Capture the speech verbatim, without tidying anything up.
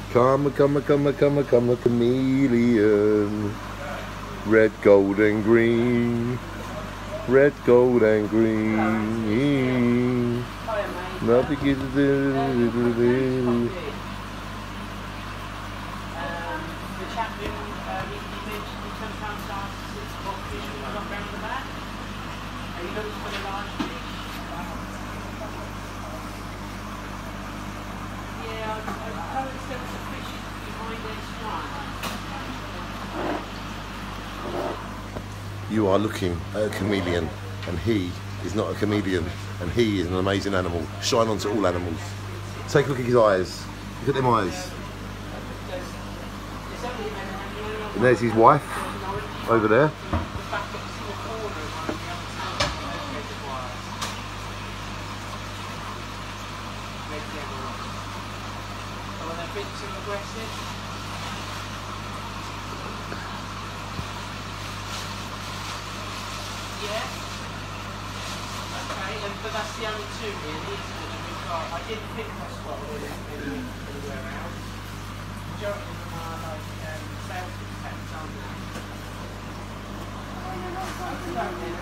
Come, come, come, come, come, chameleon. Red, gold and green. Red, gold and green. Nothing is The Chameleon, uh, he, he mentioned he comes round to ask what fish we've got round the back. Are you looking for the large fish? Yeah, I, I noticed there was a fish behind this one. You are looking at a chameleon, and he is not a chameleon, and he is an amazing animal. Shine onto all animals. Take a look at his eyes. Look at them eyes. And there's his wife over there. Yeah. Okay, and, but that's the only two really, isn't it? That we've got. I didn't think I spotted any anywhere else. The majority of them are like um, self-detect, aren't they?